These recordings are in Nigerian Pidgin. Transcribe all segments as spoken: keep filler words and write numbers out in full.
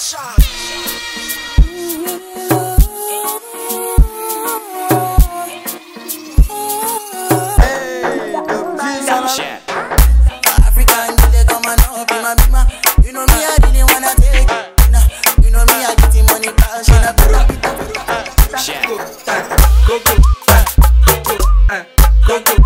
African girl, they come and up in my bima. You know me, I really wanna take it. Nah, you know me, I get the money cash in a bit. Go go, go go, go go, go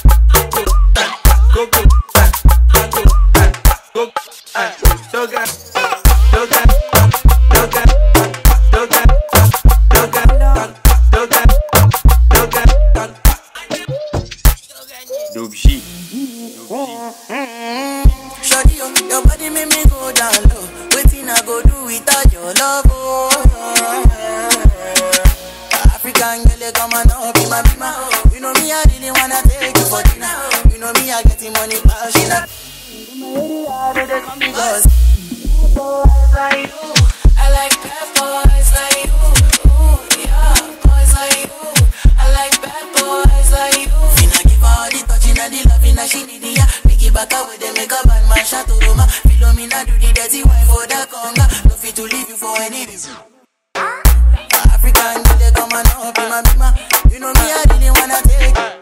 Shawty, your body make me go down low. Waiting I go do without your love, oh. African girl, they come and up in my bima. You know me, I really wanna take you for dinner. You know me, I get the money cash in a. They come because boys like you, I like bad boys like you. Ooh, yeah, boys like you, I like bad boys like you. Finna give her all the touching and the loving that she need, yeah. Back up with them, make a bad man shot to Roma. Philomena do the dirty wine for the conga. No fit to leave you for any reason. African girl, they come and up in my bima. You know me, I really wanna take